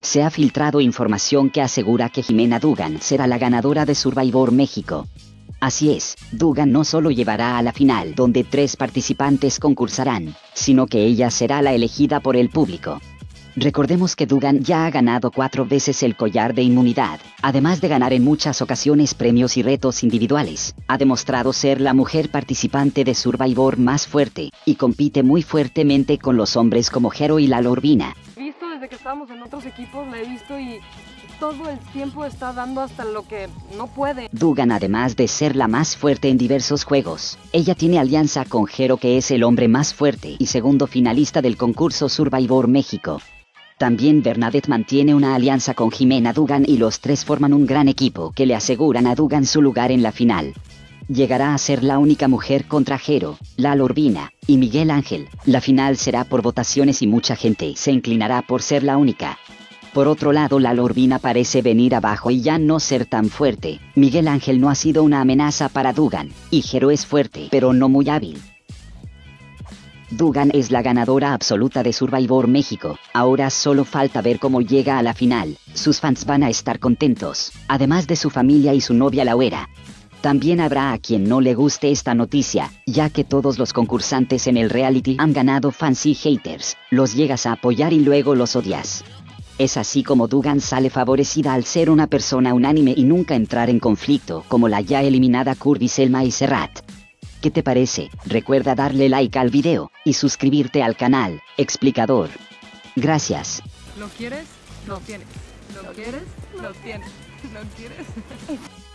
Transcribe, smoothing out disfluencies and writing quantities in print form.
Se ha filtrado información que asegura que Jimena Dugan será la ganadora de Survivor México. Así es, Dugan no solo llevará a la final donde 3 participantes concursarán, sino que ella será la elegida por el público. Recordemos que Dugan ya ha ganado 4 veces el collar de inmunidad, además de ganar en muchas ocasiones premios y retos individuales. Ha demostrado ser la mujer participante de Survivor más fuerte, y compite muy fuertemente con los hombres como Jero y Lalo Urbina. Visto desde que estábamos en otros equipos, la he visto y todo el tiempo está dando hasta lo que no puede. Dugan, además de ser la más fuerte en diversos juegos, ella tiene alianza con Jero, que es el hombre más fuerte y segundo finalista del concurso Survivor México. También Bernadette mantiene una alianza con Jimena Dugan y los 3 forman un gran equipo que le aseguran a Dugan su lugar en la final. Llegará a ser la única mujer contra Jero, Lalo Urbina y Miguel Ángel. La final será por votaciones y mucha gente se inclinará por ser la única. Por otro lado, Lalo Urbina parece venir abajo y ya no ser tan fuerte. Miguel Ángel no ha sido una amenaza para Dugan, y Jero es fuerte pero no muy hábil. Dugan es la ganadora absoluta de Survivor México. Ahora solo falta ver cómo llega a la final. Sus fans van a estar contentos, además de su familia y su novia Laura. También habrá a quien no le guste esta noticia, ya que todos los concursantes en el reality han ganado fans y haters. Los llegas a apoyar y luego los odias. Es así como Dugan sale favorecida al ser una persona unánime y nunca entrar en conflicto como la ya eliminada Curvy, Selma y Serrat. ¿Qué te parece? Recuerda darle like al video y suscribirte al canal Explicador. Gracias. ¿Lo quieres? Lo tienes. ¿Lo quieres? Lo tienes. ¿Lo quieres?